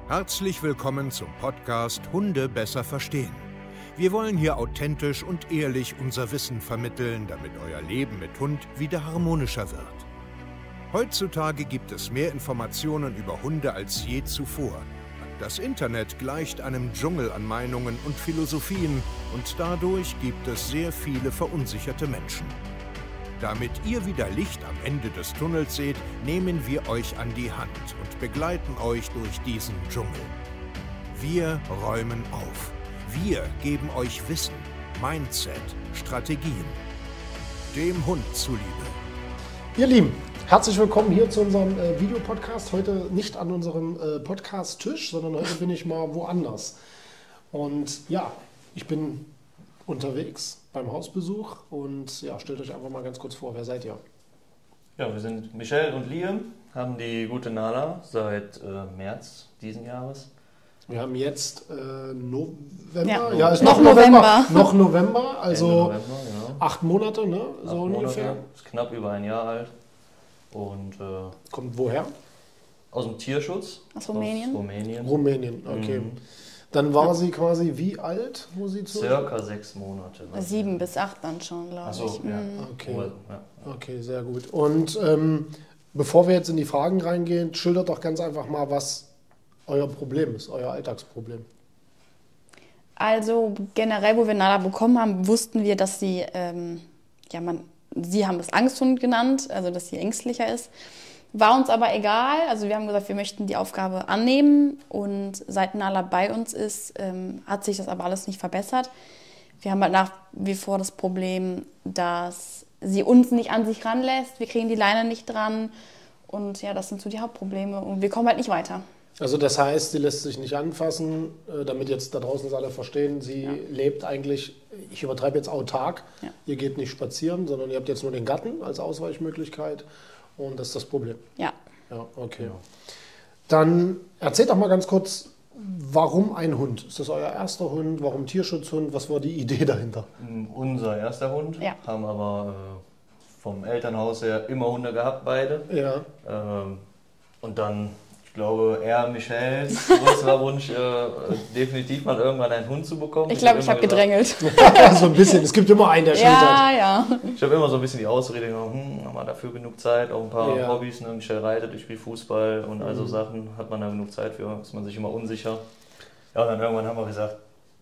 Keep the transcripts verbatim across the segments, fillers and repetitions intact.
Herzlich willkommen zum Podcast Hunde besser verstehen. Wir wollen hier authentisch und ehrlich unser Wissen vermitteln, damit euer Leben mit Hund wieder harmonischer wird. Heutzutage gibt es mehr Informationen über Hunde als je zuvor. Das Internet gleicht einem Dschungel an Meinungen und Philosophien und dadurch gibt es sehr viele verunsicherte Menschen. Damit ihr wieder Licht am Ende des Tunnels seht, nehmen wir euch an die Hand und begleiten euch durch diesen Dschungel. Wir räumen auf. Wir geben euch Wissen, Mindset, Strategien. Dem Hund zuliebe. Ihr Lieben, herzlich willkommen hier zu unserem äh, Videopodcast. Heute nicht an unserem äh, Podcast-Tisch, sondern heute bin ich mal woanders. Und ja, ich bin unterwegs beim Hausbesuch und ja, stellt euch einfach mal ganz kurz vor, wer seid ihr? Ja, wir sind Michelle und Liam, haben die gute Nala seit äh, März diesen Jahres. Wir haben jetzt äh, November, ja, ja ist noch noch November, November. noch November, also Ende November, genau. acht Monate, ne, so acht ungefähr. Monate, ist knapp über ein Jahr alt und äh, kommt woher? Aus dem Tierschutz. Aus Rumänien. Aus Rumänien. Rumänien, okay. Mhm. Dann war sie quasi wie alt, wo sie zu? Circa sechs Monate. Sieben bis acht dann schon, glaube Ach so, ich. ja. Mhm. Okay. Ja. Okay, sehr gut. Und ähm, bevor wir jetzt in die Fragen reingehen, schildert doch ganz einfach mal, was euer Problem ist, euer Alltagsproblem. Also generell, wo wir Nala bekommen haben, wussten wir, dass sie, ähm, ja man, sie haben es Angsthund genannt, also dass sie ängstlicher ist. War uns aber egal, also wir haben gesagt, wir möchten die Aufgabe annehmen und seit Nala bei uns ist, ähm, hat sich das aber alles nicht verbessert. Wir haben halt nach wie vor das Problem, dass sie uns nicht an sich ranlässt, wir kriegen die Leine nicht dran und ja, das sind so die Hauptprobleme und wir kommen halt nicht weiter. Also das heißt, sie lässt sich nicht anfassen, damit jetzt da draußen es alle verstehen, sie ja. lebt eigentlich, ich übertreibe jetzt autark, ja. Ihr geht nicht spazieren, sondern ihr habt jetzt nur den Garten als Ausweichmöglichkeit. Und das ist das Problem? Ja. Ja, okay. Ja. Dann erzählt doch mal ganz kurz, warum ein Hund? Ist das euer erster Hund? Warum Tierschutzhund? Was war die Idee dahinter? Unser erster Hund. Ja. Haben aber äh, vom Elternhaus her immer Hunde gehabt, beide. Ja. Ähm, und dann, ich glaube, er, Michels größerer Wunsch, äh, definitiv mal irgendwann einen Hund zu bekommen. Ich glaube, ich habe hab gedrängelt. So ein bisschen. Es gibt immer einen, der schildert. Ja, ja. Ich habe immer so ein bisschen die Ausrede genommen, hm, haben wir dafür genug Zeit, auch ein paar ja. Hobbys, ne? Michel reitet, ich spiele Fußball und all so mhm. Sachen, hat man da genug Zeit für, ist man sich immer unsicher. Ja, und dann irgendwann haben wir gesagt,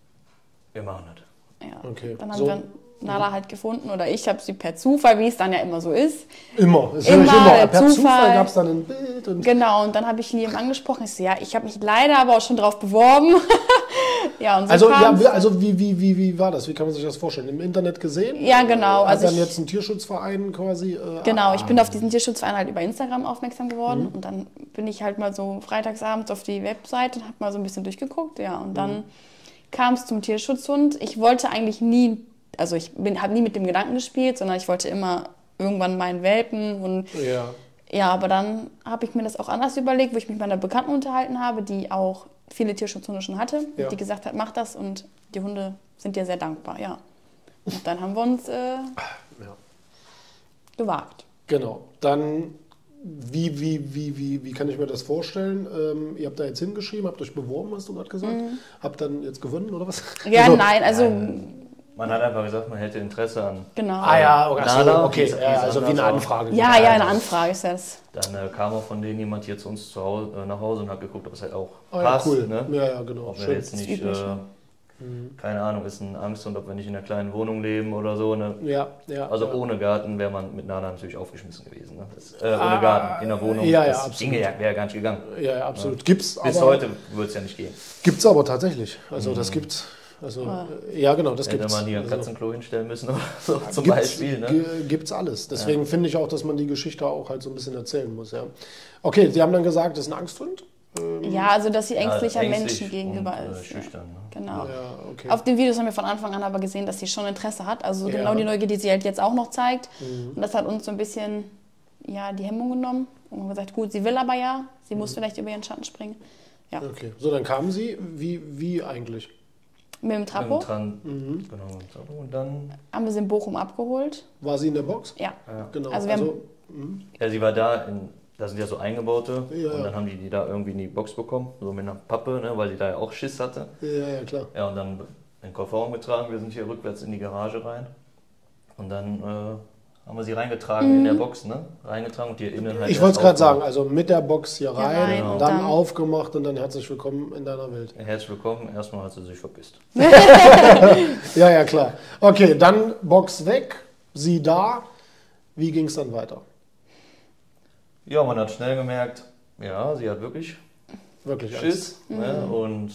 wir machen das. Ja. Okay. Dann haben so. wir Nala halt gefunden oder ich habe sie per Zufall, wie es dann ja immer so ist. Immer, es immer, ist immer. Per Zufall, Zufall gab es dann ein Bild. Und genau, und dann habe ich Liam angesprochen. Ich so, ja, ich habe mich leider aber auch schon drauf beworben. ja, und so also, ja, kam's. also wie, wie, wie, wie war das? Wie kann man sich das vorstellen? Im Internet gesehen? Ja, genau. Hat also dann ich, jetzt ein Tierschutzverein quasi? Äh, genau, ich bin ah. auf diesen Tierschutzverein halt über Instagram aufmerksam geworden. Mhm. Und dann bin ich halt mal so freitagsabends auf die Webseite und habe mal so ein bisschen durchgeguckt. Ja, und dann mhm. kam es zum Tierschutzhund. Ich wollte eigentlich nie... Also ich habe nie mit dem Gedanken gespielt, sondern ich wollte immer irgendwann meinen Welpen. Und ja. ja, aber dann habe ich mir das auch anders überlegt, wo ich mich mit einer Bekannten unterhalten habe, die auch viele Tierschutzhunde schon hatte. Ja. Die gesagt hat, mach das und die Hunde sind dir sehr dankbar. Ja. Und dann haben wir uns äh, ja. gewagt. Genau. Dann, wie, wie, wie, wie, wie kann ich mir das vorstellen? Ähm, ihr habt da jetzt hingeschrieben, habt euch beworben, hast du gerade gesagt? Mhm. Habt dann jetzt gewonnen oder was? Ja, also, nein, also... Man hat einfach gesagt, man hätte Interesse an. Genau. Ah ja, okay, Nala, okay. die, die ja, also wie eine Anfrage. Ja, ja, eine Anfrage ist das. Dann äh, kam auch von denen jemand hier zu uns zu Hause, äh, nach Hause und hat geguckt, ob es halt auch oh, passt. Ja, cool. Ne? Ja, ja, genau. Ob wir jetzt nicht, äh, mhm. keine Ahnung, ist ein Angsthund, ob wir nicht in einer kleinen Wohnung leben oder so. Ne? Ja, ja. Also ja. ohne Garten wäre man mit Nala natürlich aufgeschmissen gewesen. Ne? Das, äh, ohne Garten in der Wohnung, ja, ja, das absolut. ginge ja, wäre gar nicht gegangen. Ja, ja absolut. Ja. Gibt's Bis aber, heute würde es ja nicht gehen. Gibt es aber tatsächlich. Also mhm. das gibt's. Also, ah. ja, genau, das gibt es. Hätte man hier ein also, Katzenklo hinstellen müssen oder so zum gibt's, Beispiel. Ne? Gibt es alles. Deswegen ja. finde ich auch, dass man die Geschichte auch halt so ein bisschen erzählen muss. Ja. Okay, Sie haben dann gesagt, das ist ein Angsthund? Ähm, ja, also dass sie ängstlicher ja, Menschen gegenüber und, ist. Äh, schüchtern, ne? Genau. Ja, okay. Auf den Videos haben wir von Anfang an aber gesehen, dass sie schon Interesse hat. Also ja. genau die Neugier, die sie halt jetzt auch noch zeigt. Mhm. Und das hat uns so ein bisschen ja, die Hemmung genommen. Und wir haben gesagt, gut, sie will aber ja. Sie mhm. muss vielleicht über ihren Schatten springen. Ja. Okay, so dann kamen Sie. Wie, wie eigentlich? Mit dem Trappo. Mit dem Tran mhm. Genau, mit dem Trappo. Und dann haben wir sie in Bochum abgeholt. War sie in der Box? Ja. ja. Genau. Also wir also, haben, ja, sie war da in da sind ja so eingebaute Ja. und dann haben die die da irgendwie in die Box bekommen, so mit einer Pappe, ne, weil die da ja auch Schiss hatte. Ja, ja, klar. Ja, und dann in den Kofferraum getragen, wir sind hier rückwärts in die Garage rein und dann äh, haben wir sie reingetragen Mhm. in der Box, ne, reingetragen und hier innen halt Ich erst wollte es gerade sagen, aufgemacht. also mit der Box hier Hier rein, rein dann, und dann- aufgemacht und dann herzlich willkommen in deiner Welt. Herzlich willkommen, erstmal hat sie sich verpisst. Ja, ja, klar. Okay, dann Box weg, sie da. Wie ging es dann weiter? Ja, man hat schnell gemerkt, ja, sie hat wirklich Wirklich Angst. Schiss, ne, und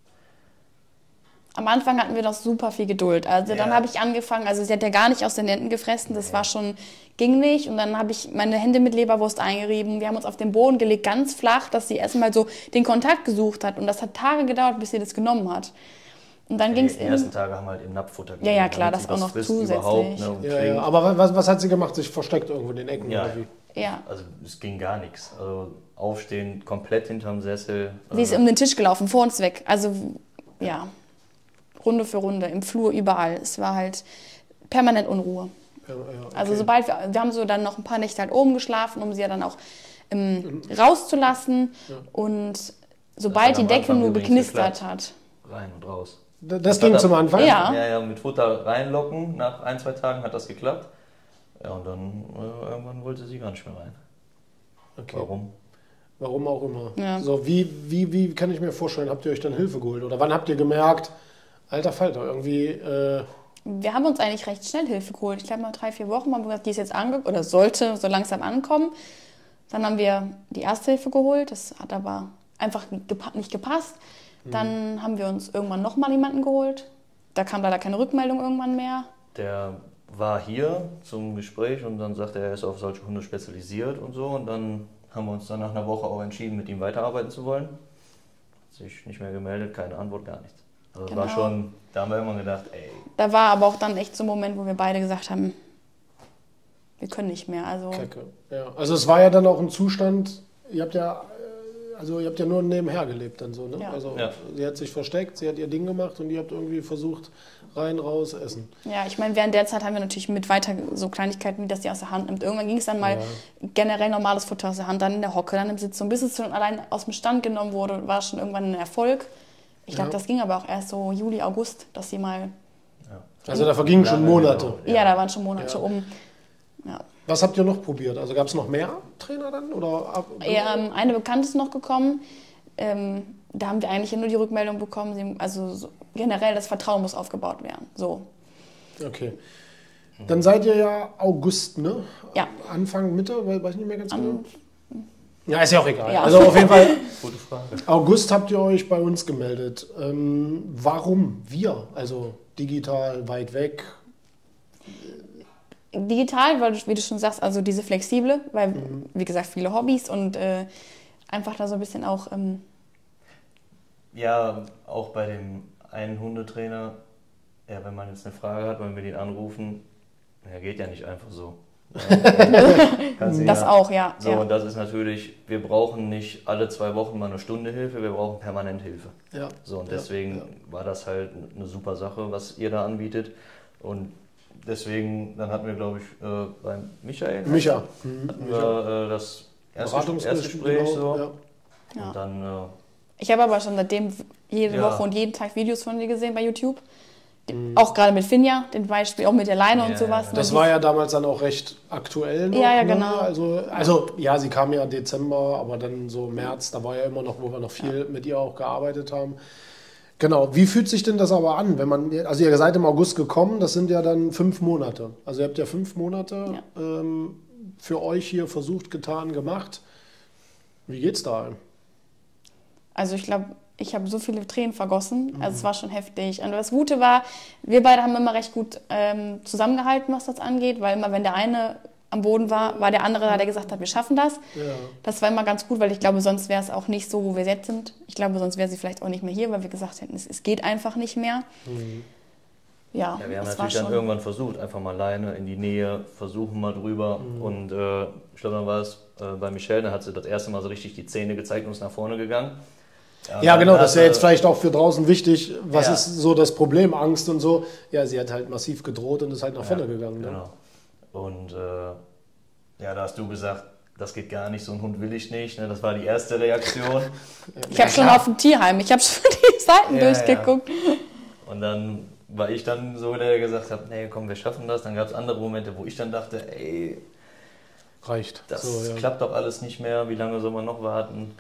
Am Anfang hatten wir noch super viel Geduld. Also dann Ja. habe ich angefangen, also sie hat ja gar nicht aus den Händen gefressen, das war schon, ging nicht. Und dann habe ich meine Hände mit Leberwurst eingerieben. Wir haben uns auf den Boden gelegt, ganz flach, dass sie erstmal so den Kontakt gesucht hat. Und das hat Tage gedauert, bis sie das genommen hat. Und dann ging es die ersten Tage haben wir halt im Napffutter Ja, ja, gegeben, klar, damit das sie auch noch frisst zusätzlich. Überhaupt, ne, und Ja, trinkt. ja. Aber was, was hat sie gemacht? Sich versteckt irgendwo in den Ecken Ja. oder wie? Ja. Also es ging gar nichts. Also aufstehen, komplett hinterm Sessel. Sie ist also, um den Tisch gelaufen, vor uns weg. Also, ja, Runde für Runde, im Flur, überall. Es war halt permanent Unruhe. Ja, ja, okay. Also sobald wir, wir haben so dann noch ein paar Nächte halt oben geschlafen, um sie ja dann auch ähm, rauszulassen. Und sobald hat die am Decke Anfang nur übrigens geknistert geklappt. hat. rein und raus. D- Das Das ging hat zum er- Anfang? Ja. Ja, ja, mit Futter reinlocken, nach ein, zwei Tagen hat das geklappt. Ja, und dann äh, irgendwann wollte sie gar nicht mehr rein. Okay. Warum? Warum auch immer. Ja. So, wie, wie, wie kann ich mir vorstellen, habt ihr euch dann Hilfe geholt? Oder wann habt ihr gemerkt, alter Falter, irgendwie, äh, Wir haben uns eigentlich recht schnell Hilfe geholt. Ich glaube, nach drei, vier Wochen haben wir gesagt, die ist jetzt angekommen, oder sollte so langsam ankommen. Dann haben wir die Erste Hilfe geholt. Das hat aber einfach gepa- nicht gepasst. Dann haben wir uns irgendwann nochmal jemanden geholt. Da kam leider keine Rückmeldung irgendwann mehr. Der war hier zum Gespräch und dann sagte er, er ist auf solche Hunde spezialisiert und so. Und dann haben wir uns dann nach einer Woche auch entschieden, mit ihm weiterarbeiten zu wollen. Hat sich nicht mehr gemeldet, keine Antwort, gar nichts. Also es war Genau. schon, da haben wir immer gedacht, ey, Da war aber auch dann echt so ein Moment, wo wir beide gesagt haben, wir können nicht mehr. Also Kacke. Ja. Also es war ja dann auch ein Zustand, ihr habt ja, äh, also ihr habt ja nur nebenher gelebt dann so, ne? Ja. Also Ja. sie hat sich versteckt, sie hat ihr Ding gemacht und ihr habt irgendwie versucht, rein, raus, essen. ja, ich meine, während der Zeit haben wir natürlich mit weiter so Kleinigkeiten, wie das die aus der Hand nimmt. Irgendwann ging es dann mal generell normales Futter aus der Hand, dann in der Hocke, dann im Sitz. So bis es schon allein aus dem Stand genommen wurde, war schon irgendwann ein Erfolg. Ich glaube, Ja. das ging aber auch erst so Juli, August, dass sie mal, Also da vergingen schon Lange Monate. gedauert. ja, da waren schon Monate Ja. um. Ja. Was habt ihr noch probiert? Also gab es noch mehr Trainer dann? Oder ab, Ja, ähm, eine Bekannte ist noch gekommen. Ähm, da haben wir eigentlich nur die Rückmeldung bekommen, sie, also so, generell das Vertrauen muss aufgebaut werden. So. Okay. Dann seid ihr ja August, ne? Ja. Anfang, Mitte, weil- weiß ich nicht mehr ganz Am- genau. Ja, ist ja auch egal. Ja. Also auf jeden Fall, gute Frage. August habt ihr euch bei uns gemeldet. Ähm, warum wir? Also digital, weit weg. Digital, weil du, wie du schon sagst, also diese flexible, weil, wie gesagt, viele Hobbys und äh, einfach da so ein bisschen auch, ähm, Ja, auch bei dem einen Hundetrainer, ja, wenn man jetzt eine Frage hat, wenn wir den anrufen, ja, geht ja nicht einfach so. Ja, kannst du das ja- auch, ja. So, ja. und das ist natürlich, wir brauchen nicht alle zwei Wochen mal eine Stunde Hilfe, wir brauchen permanent Hilfe. Ja. So, und Ja, deswegen ja. war das halt eine super Sache, was ihr da anbietet. Und deswegen, dann hatten wir, glaube ich, äh, beim Michael Micha. hatten wir äh, das erste, Erstgespräch genau, so. ja. Ja. Und dann, äh, Ich habe aber schon seitdem jede Ja. Woche und jeden Tag Videos von dir gesehen bei YouTube. Die, Auch gerade mit Finja, den Beispiel, auch mit der Leine Ja, und sowas. ja. ne, Das die- war ja damals dann auch recht aktuell noch. Ja, ja, ne? genau. Also, also ja, sie kam ja Dezember, aber dann so März, da war ja immer noch, wo wir noch viel mit ihr auch gearbeitet haben. Genau, wie fühlt sich denn das aber an, wenn man, also ihr seid im August gekommen, das sind ja dann fünf Monate. Also ihr habt ja fünf Monate ähm, für euch hier versucht, getan, gemacht. Wie geht's da? Also ich glaube, ich habe so viele Tränen vergossen. Also es war schon heftig. Und das Gute war, wir beide haben immer recht gut ähm, zusammengehalten, was das angeht, weil immer wenn der eine am Boden war, war der andere da, der gesagt hat, wir schaffen das. Ja. Das war immer ganz gut, weil ich glaube, sonst wäre es auch nicht so, wo wir jetzt sind. Ich glaube, sonst wäre sie vielleicht auch nicht mehr hier, weil wir gesagt hätten, es, es geht einfach nicht mehr. Ja, ja, wir haben das war natürlich dann schon. irgendwann versucht, einfach mal alleine in die Nähe, versuchen mal drüber. Und äh, ich glaube, dann war es äh, bei Michelle, da hat sie das erste Mal so richtig die Zähne gezeigt und ist nach vorne gegangen. Ja, dann genau, das ist ja hat jetzt sie- vielleicht auch für draußen wichtig. Was Ja. ist so das Problem, Angst und so? Ja, sie hat halt massiv gedroht und ist halt nach vorne Ja, gegangen. Ne? Genau. Und äh, ja, da hast du gesagt, das geht gar nicht, so einen Hund will ich nicht. Ne? Das war die erste Reaktion. Ich habe schon auf dem Tierheim, ich habe schon die Seiten Ja, durchgeguckt. Ja. Und dann war ich dann so, der gesagt hat, nee, komm, wir schaffen das. Dann gab es andere Momente, wo ich dann dachte, ey, reicht. das so, ja. klappt doch alles nicht mehr, wie lange soll man noch warten?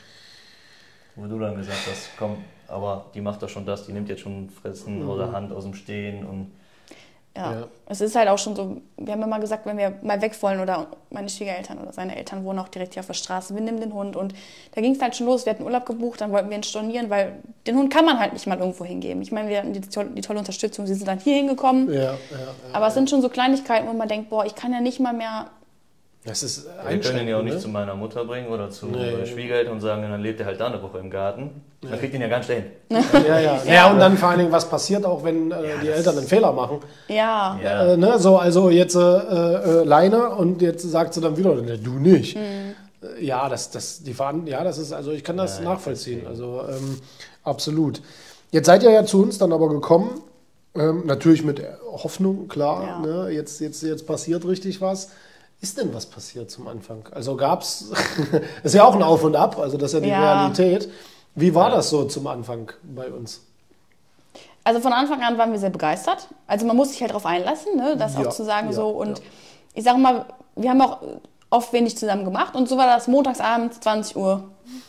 Wo du dann gesagt hast, komm, aber die macht doch schon das, die nimmt jetzt schon Fressen mhm. aus der Hand, aus dem Stehen und Ja. Ja. Es ist halt auch schon so, wir haben immer gesagt, wenn wir mal weg wollen oder meine Schwiegereltern oder seine Eltern wohnen auch direkt hier auf der Straße, wir nehmen den Hund und da ging es halt schon los, wir hatten Urlaub gebucht, dann wollten wir ihn stornieren, weil den Hund kann man halt nicht mal irgendwo hingeben. Ich meine, wir hatten die, die tolle Unterstützung, sie sind dann hier hingekommen, Ja, ja, ja, aber es sind schon so Kleinigkeiten, wo man denkt, boah, ich kann ja nicht mal mehr... Das ist wir können ihn ja auch nicht ne? zu meiner Mutter bringen oder zu Nee. Schwiegereltern und sagen, dann lebt er halt da eine Woche im Garten. Man kriegt ihn ja gar nicht dahin. Ja, ja. ja, und dann vor allen Dingen, was passiert auch, wenn äh, Ja, die das- Eltern einen Fehler machen. Ja, Ja. Äh, ne? So, also jetzt äh, äh, Leine und jetzt sagt sie dann wieder, ne, du nicht. Mhm. Äh, Ja, das, das, die Veran ja, das ist, also ich kann das Ja, nachvollziehen. deswegen. Also ähm, absolut. Jetzt seid ihr ja zu uns dann aber gekommen, ähm, natürlich mit Hoffnung, klar. Ja. Ne? Jetzt, jetzt, jetzt passiert richtig was. Ist denn was passiert zum Anfang? Also gab's, ist ja auch ein Auf und Ab, also das ist ja die Ja. Realität. Wie war Ja. das so zum Anfang bei uns? also von Anfang an waren wir sehr begeistert. Also man muss sich halt darauf einlassen, ne? Das Ja, auch zu sagen ja, so. Und ja. ich sage mal, wir haben auch oft wenig zusammen gemacht. Und so war das montagsabends, zwanzig Uhr,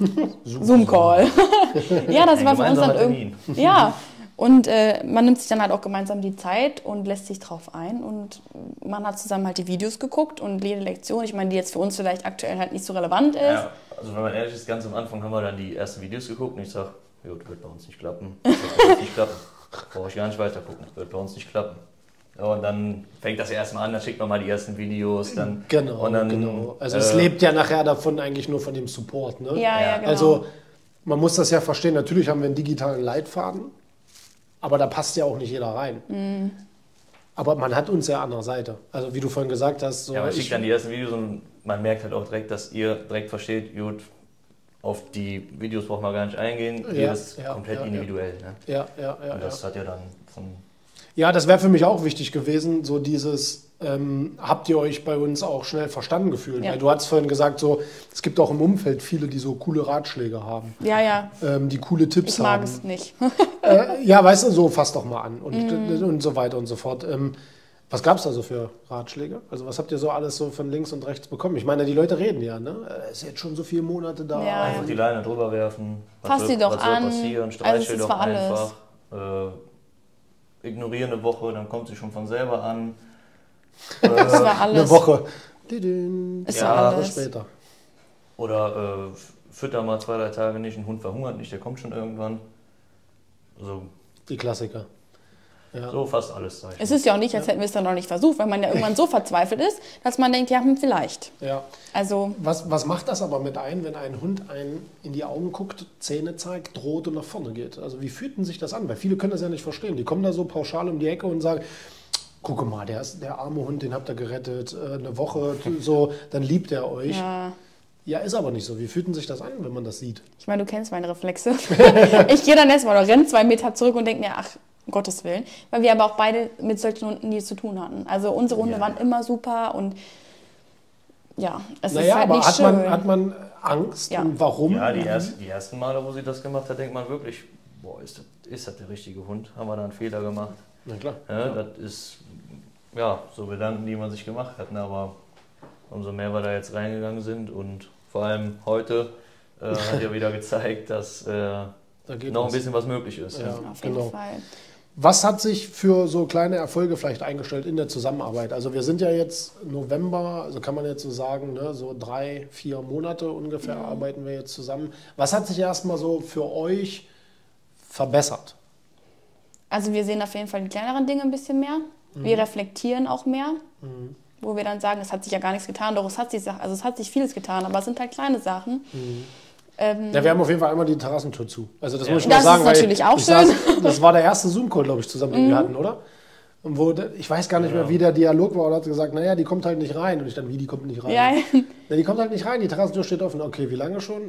Zoom-Call. Ja, das Ein war für uns dann gemeinsamer irgendwie... Ja, und äh, man nimmt sich dann halt auch gemeinsam die Zeit und lässt sich drauf ein. Und man hat zusammen halt die Videos geguckt und jede Lektion, ich meine, die jetzt für uns vielleicht aktuell halt nicht so relevant ist. Ja, also wenn man ehrlich ist, ganz am Anfang haben wir dann die ersten Videos geguckt und ich sag, gut, wird bei uns nicht klappen. Wird bei uns nicht klappen. Brauche ich gar nicht weiter gucken, wird bei uns nicht klappen. Ja, und dann fängt das ja erstmal an, dann schickt man mal die ersten Videos. Dann, Genau, und dann, genau. Also äh, es lebt ja nachher davon eigentlich nur von dem Support. Ne? Ja, ja, Ja. genau. Also man muss das ja verstehen, natürlich haben wir einen digitalen Leitfaden, aber da passt ja auch nicht jeder rein. Mhm. Aber man hat uns ja an der Seite. Also wie du vorhin gesagt hast, so Ja, man ich- schickt dann die ersten Videos und man merkt halt auch direkt, dass ihr direkt versteht, gut, auf die Videos braucht man gar nicht eingehen, Ja, jedes ja, komplett ja, individuell. Ne? ja, ja, ja, Und ja. das hat ja dann von... Ja, das wäre für mich auch wichtig gewesen, so dieses, ähm, habt ihr euch bei uns auch schnell verstanden gefühlt? Ja. Weil du hast vorhin gesagt, so, es gibt auch im Umfeld viele, die so coole Ratschläge haben, Ja, ja, ähm, die coole Tipps ich mag haben. es nicht. Äh, ja, weißt du, so fass doch mal an und, Mhm. und so weiter und so fort. Ähm, was gab es da so für Ratschläge? Also was habt ihr so alles so von links und rechts bekommen? Ich meine, die Leute reden ja, ne? Es ist jetzt schon so viele Monate da. Ja, Einfach die Leine drüber werfen. Was Fass soll, sie doch was soll an. passieren? Also Streichel es ist doch zwar alles. einfach. Äh, ignoriere eine Woche, dann kommt sie schon von selber an. Das war Eine alles. Woche. Didin. Ist Ja, ja Woche alles. später. Oder äh, fütter mal zwei, drei Tage nicht, ein Hund verhungert nicht, der kommt schon irgendwann. So, Die Klassiker. Ja. so fast alles, sag ich Es mal. ist ja auch nicht, als hätten wir es dann noch nicht versucht, weil man ja irgendwann so verzweifelt ist, dass man denkt, ja, hm, vielleicht. Ja. Also, Was, was macht das aber mit ein, wenn ein Hund einen in die Augen guckt, Zähne zeigt, droht und nach vorne geht? Also wie fühlt denn sich das an? Weil viele können das ja nicht verstehen. Die kommen da so pauschal um die Ecke und sagen, gucke mal, der, ist, der arme Hund, den habt ihr gerettet, äh, eine Woche, so, dann liebt er euch. Ja. ja, ist aber nicht so. Wie fühlt denn sich das an, wenn man das sieht? ich meine, du kennst meine Reflexe. Ich gehe dann erstmal oder renne zwei Meter zurück und denke mir, ach, um Gottes Willen. Weil wir aber auch beide mit solchen Hunden nie zu tun hatten. Also unsere Hunde Ja. waren immer super und ja, es Naja, ist halt aber nicht hat schön. man, hat man Angst Ja. und warum? Ja, die, erst, die ersten Male, wo sie das gemacht hat, denkt man wirklich, boah, ist das, ist das der richtige Hund? Haben wir da einen Fehler gemacht? Na klar. Ja, das ist, ja, so Gedanken, die man sich gemacht hat. ne, Aber umso mehr wir da jetzt reingegangen sind und vor allem heute äh, hat ja wieder gezeigt, dass äh, Da geht noch ein was. bisschen was möglich ist. Ja. Ja. Auf jeden genau. Fall. Was hat sich für so kleine Erfolge vielleicht eingestellt in der Zusammenarbeit? Also wir sind ja jetzt November, also kann man jetzt so sagen, ne, so drei, vier Monate ungefähr Mhm. arbeiten wir jetzt zusammen. Was hat sich erstmal so für euch verbessert? Also wir sehen auf jeden Fall die kleineren Dinge ein bisschen mehr. Wir reflektieren auch mehr. Wo wir dann sagen, es hat sich ja gar nichts getan, doch es hat sich, also es hat sich vieles getan, aber es sind halt kleine Sachen. Ähm, Ja, wir haben auf jeden Fall einmal die Terrassentür zu. Also das Ja. muss ich Das mal sagen. ist weil natürlich auch ich schön. Saß, das war der erste Zoom-Call, glaube ich, zusammen, den wir hatten, oder? Und wo, der- ich weiß gar nicht mehr, wie der Dialog war. Und hat gesagt, naja, die kommt halt nicht rein. Und ich dann, wie, die kommt nicht rein? ja, Ja, die kommt halt nicht rein, die Terrassentür steht offen. Okay, wie lange schon?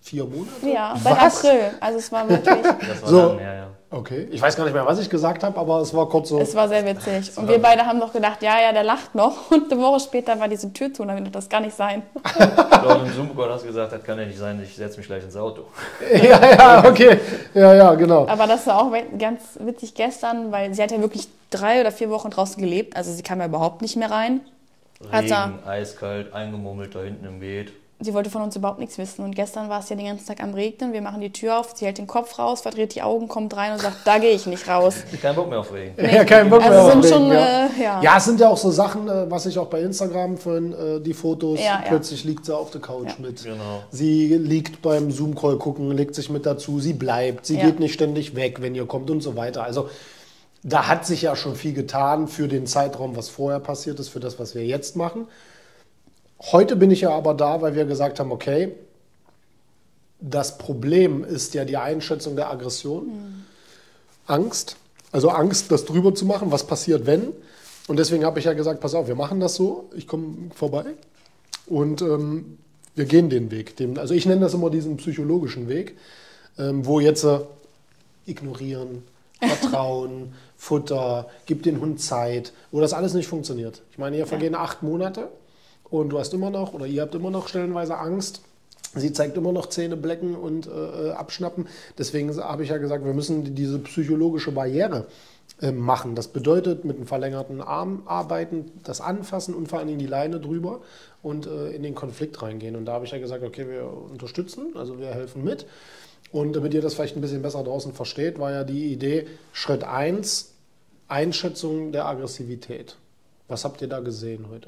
vier Monate? Ja, seit Was? April. Also es war wirklich, Das war So. dann, ja, ja. Okay, ich weiß gar nicht mehr, was ich gesagt habe, aber es war kurz so. es war sehr witzig. Und wir beide haben noch gedacht, ja, ja, der lacht noch. Und eine Woche später war diese Tür zu und dann haben wir gedacht, das kann nicht sein. Ich glaube, im Zoom-Call hast du gesagt, das kann ja nicht sein, ich setze mich gleich ins Auto. Ja, ja, okay. Ja, ja, genau. Aber das war auch ganz witzig gestern, weil sie hat ja wirklich drei oder vier Wochen draußen gelebt. Also sie kam ja überhaupt nicht mehr rein. Regen, Also- eiskalt, eingemummelt da hinten im Beet. Sie wollte von uns überhaupt nichts wissen. Und gestern war es ja den ganzen Tag am Regnen. Wir machen die Tür auf, sie hält den Kopf raus, verdreht die Augen, kommt rein und sagt, da gehe ich nicht raus. Kein Bock mehr auf Regen. Ja, kein Bock mehr Also auf sind Regen, schon, ja. äh, ja. Ja, es sind ja auch so Sachen, äh, was ich auch bei Instagram vorhin, äh, die Fotos, Ja, ja. plötzlich liegt sie auf der Couch Ja. mit. Genau. Sie liegt beim Zoom-Call gucken, legt sich mit dazu, sie bleibt, sie Ja. geht nicht ständig weg, wenn ihr kommt und so weiter. Also da hat sich ja schon viel getan für den Zeitraum, was vorher passiert ist, für das, was wir jetzt machen. Heute bin ich ja aber da, weil wir gesagt haben, okay, das Problem ist ja die Einschätzung der Aggression. Mhm. Angst, also Angst, das drüber zu machen, was passiert, wenn. Und deswegen habe ich ja gesagt, pass auf, wir machen das so, ich komme vorbei und ähm, wir gehen den Weg. Den, also ich nenne das immer diesen psychologischen Weg, ähm, wo jetzt äh, ignorieren, Vertrauen, Futter, gib den Hund Zeit, wo das alles nicht funktioniert. Ich meine, hier vergehen acht Monate und du hast immer noch, oder ihr habt immer noch stellenweise Angst. Sie zeigt immer noch Zähne blecken und äh, abschnappen. Deswegen habe ich ja gesagt, wir müssen diese psychologische Barriere äh, machen. Das bedeutet, mit einem verlängerten Arm arbeiten, das anfassen und vor allen Dingen die Leine drüber und äh, in den Konflikt reingehen. Und da habe ich ja gesagt, okay, wir unterstützen, also wir helfen mit. Und damit ihr das vielleicht ein bisschen besser draußen versteht, war ja die Idee, Schritt eins, Einschätzung der Aggressivität. Was habt ihr da gesehen heute?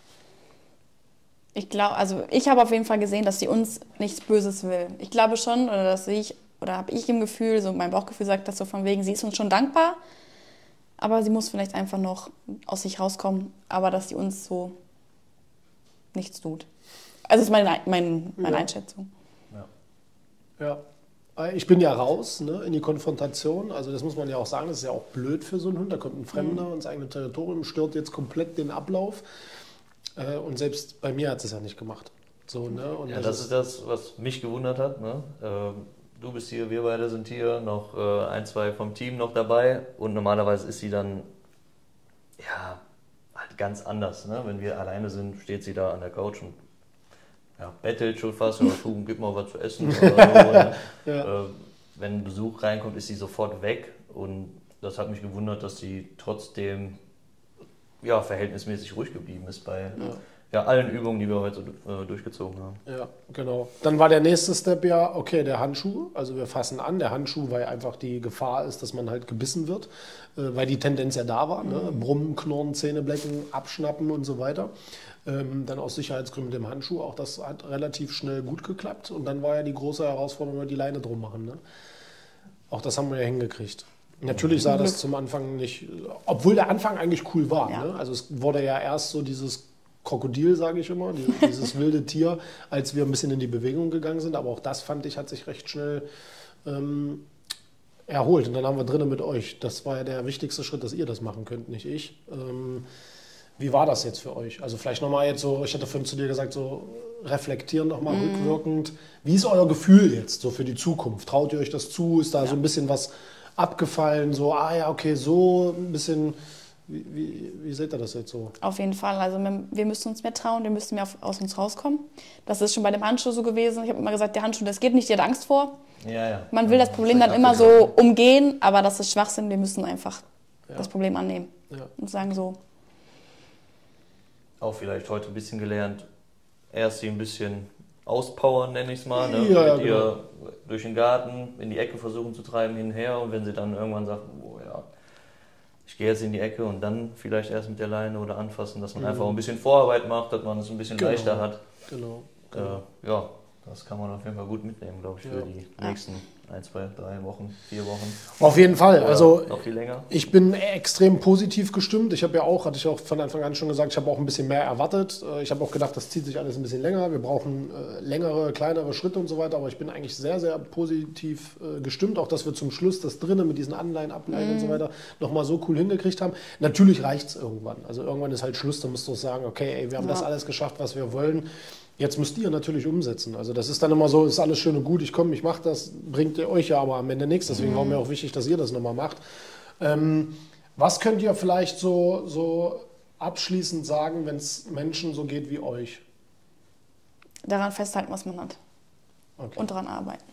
Ich glaube, also ich habe auf jeden Fall gesehen, dass sie uns nichts Böses will. Ich glaube schon, oder das sehe ich, oder habe ich im Gefühl, so mein Bauchgefühl sagt das so von wegen, sie ist uns schon dankbar, aber sie muss vielleicht einfach noch aus sich rauskommen, aber dass sie uns so nichts tut. Also das ist meine, meine, meine Ja. Einschätzung. Ja, ich bin ja raus, ne, in die Konfrontation. Also das muss man ja auch sagen, das ist ja auch blöd für so einen Hund. Da kommt ein Fremder Mhm. ins eigene Territorium, stört jetzt komplett den Ablauf. Äh, Und selbst bei mir hat es ja nicht gemacht. So, ne? Und Ja, das ist das, was mich gewundert hat. Ne? Ähm, du bist hier, wir beide sind hier, noch äh, ein, zwei vom Team noch dabei. Und normalerweise ist sie dann, ja, halt ganz anders. Ne? Wenn wir alleine sind, steht sie da an der Couch und ja, bettelt schon fast. Oder du, gib mal was zu essen. Oder so, ne? Ja. äh, wenn Besuch reinkommt, ist sie sofort weg. Und das hat mich gewundert, dass sie trotzdem ja, verhältnismäßig ruhig geblieben ist bei ja. Ja, allen Übungen, die wir heute äh, durchgezogen haben. Ja, genau. Dann war der nächste Step ja, okay, der Handschuh. Also wir fassen an, der Handschuh, weil einfach die Gefahr ist, dass man halt gebissen wird, äh, weil die Tendenz ja da war. Ne? Brummen, Knurren, Zähne blecken, abschnappen und so weiter. Ähm, dann aus Sicherheitsgründen mit dem Handschuh, auch das hat relativ schnell gut geklappt. Und dann war ja die große Herausforderung, die Leine drum machen. Ne? Auch das haben wir ja hingekriegt. Natürlich sah das zum Anfang nicht, obwohl der Anfang eigentlich cool war. Ja. Ne? Also es wurde ja erst so dieses Krokodil, sage ich immer, die, dieses wilde Tier, als wir ein bisschen in die Bewegung gegangen sind. Aber auch das, fand ich, hat sich recht schnell ähm, erholt. Und dann haben wir drinnen mit euch. Das war ja der wichtigste Schritt, dass ihr das machen könnt, nicht ich. Ähm, wie war das jetzt für euch? Also vielleicht nochmal jetzt so, ich hatte vorhin zu dir gesagt, so reflektieren nochmal mhm. rückwirkend. Wie ist euer Gefühl jetzt so für die Zukunft? Traut ihr euch das zu? Ist da ja. so ein bisschen was abgefallen? So, ah ja, okay, so ein bisschen... Wie, wie, wie seht ihr das jetzt so? Auf jeden Fall. Also wir müssen uns mehr trauen, wir müssen mehr auf, aus uns rauskommen. Das ist schon bei dem Handschuh so gewesen. Ich habe immer gesagt, der Handschuh, das geht nicht, die hat Angst vor. Ja, ja. Man will ja, das Problem dann immer so umgehen, aber das ist Schwachsinn. Wir müssen einfach ja. das Problem annehmen ja. und sagen so. Auch vielleicht heute ein bisschen gelernt, erst sie ein bisschen auspowern, nenne ich es mal. Ne? Ja, ja, Mit genau. ihr durch den Garten in die Ecke versuchen zu treiben, hinher. Und wenn sie dann irgendwann sagt, oh ja, ich gehe jetzt in die Ecke und dann vielleicht erst mit der Leine oder anfassen, dass man mhm. einfach ein bisschen Vorarbeit macht, dass man es ein bisschen genau. leichter hat. Genau. genau. Äh, ja, das kann man auf jeden Fall gut mitnehmen, glaube ich, für ja. die nächsten ein, zwei, drei Wochen, vier Wochen. Auf jeden Fall. Oder also noch viel länger. Ich bin extrem positiv gestimmt. Ich habe ja auch, hatte ich auch von Anfang an schon gesagt, ich habe auch ein bisschen mehr erwartet. Ich habe auch gedacht, das zieht sich alles ein bisschen länger. Wir brauchen äh, längere, kleinere Schritte und so weiter. Aber ich bin eigentlich sehr, sehr positiv äh, gestimmt. Auch, dass wir zum Schluss das drinnen mit diesen Anleihen, Ableihen mhm. und so weiter nochmal so cool hingekriegt haben. Natürlich reicht es irgendwann. Also irgendwann ist halt Schluss. Da musst du auch sagen, okay, ey, wir haben ja. das alles geschafft, was wir wollen. Jetzt müsst ihr natürlich umsetzen. Also das ist dann immer so, ist alles schön und gut, ich komme, ich mache das, bringt ihr euch ja aber am Ende nichts. Deswegen mhm. war mir auch wichtig, dass ihr das nochmal macht. Ähm, was könnt ihr vielleicht so, so abschließend sagen, wenn es Menschen so geht wie euch? Daran festhalten, was man hat. Okay. Und daran arbeiten.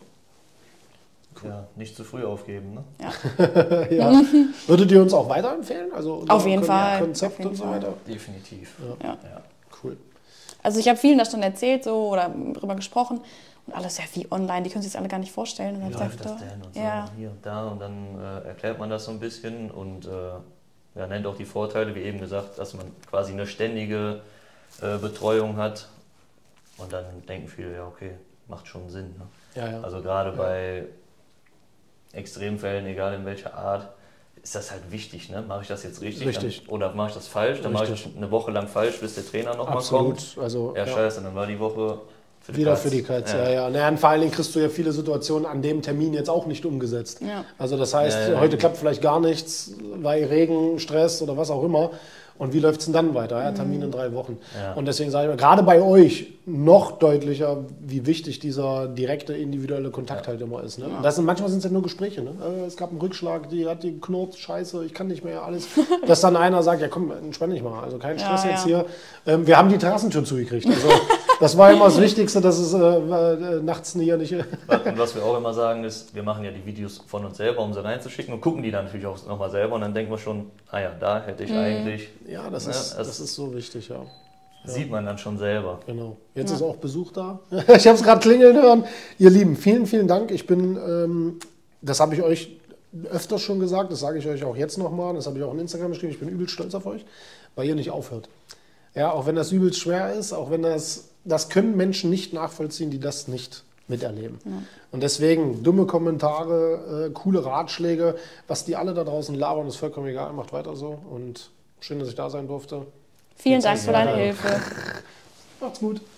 Cool. Ja, nicht zu früh aufgeben, ne? Ja. ja. Würdet ihr uns auch weiterempfehlen? Also auf jeden Fall. Konzept auf jeden und so Fall. weiter? Definitiv. Ja. Ja. Ja. Cool. Also ich habe vielen das schon erzählt so oder darüber gesprochen und alles ja wie online, die können sich das alle gar nicht vorstellen. Und dann Wie hab ich läuft das gedacht, denn und so, ja. hier und da und dann äh, erklärt man das so ein bisschen und äh, ja, nennt auch die Vorteile, wie eben gesagt, dass man quasi eine ständige äh, Betreuung hat und dann denken viele, ja okay, macht schon Sinn. Ne? Ja, ja. Also gerade ja. bei Extremfällen, egal in welcher Art, ist das halt wichtig, ne? Mache ich das jetzt richtig, richtig. Dann, oder mache ich das falsch? Dann mache ich eine Woche lang falsch, bis der Trainer nochmal kommt. Absolut. Also, ja, ja. scheiße, dann war die Woche für die wieder Katz. für die Katz, ja, ja. ja. Naja, und vor allen Dingen kriegst du ja viele Situationen an dem Termin jetzt auch nicht umgesetzt. Ja. Also das heißt, Ja, ja, heute ja. klappt vielleicht gar nichts, weil Regen, Stress oder was auch immer. Und wie läuft es denn dann weiter? Ja, Termin in drei Wochen. Ja. Und deswegen sage ich mal, gerade bei euch noch deutlicher, wie wichtig dieser direkte, individuelle Kontakt Ja. halt immer ist. Ne? Ja. Und das sind, manchmal sind es ja nur Gespräche. Ne? Äh, Es gab einen Rückschlag, die hat die knurrt, scheiße, ich kann nicht mehr alles. Dass dann einer sagt, ja komm, entspann dich mal, also kein Stress Ja, jetzt ja. hier. Ähm, wir haben die Terrassentür zugekriegt. Also das war immer das Wichtigste, dass es äh, äh, nachts hier nicht... Und was wir auch immer sagen ist, wir machen ja die Videos von uns selber, um sie reinzuschicken und gucken die dann natürlich auch nochmal selber und dann denken wir schon, ah ja, da hätte ich Mhm. eigentlich, ja, das, Ne, ist, das- das ist so wichtig, ja. sieht man dann schon selber. Genau. Jetzt Ja. ist auch Besuch da. Ich habe es gerade klingeln hören. Ihr Lieben, vielen, vielen Dank. Ich bin, ähm, das habe ich euch öfters schon gesagt, das sage ich euch auch jetzt nochmal, das habe ich auch in Instagram geschrieben, ich bin übelst stolz auf euch, weil ihr nicht aufhört. Ja, auch wenn das übelst schwer ist, auch wenn das, das können Menschen nicht nachvollziehen, die das nicht miterleben. Ja. Und deswegen, dumme Kommentare, äh, coole Ratschläge, was die alle da draußen labern, ist vollkommen egal, macht weiter so und schön, dass ich da sein durfte. Vielen Jetzt Dank ist für deine ja- Hilfe. Macht's gut.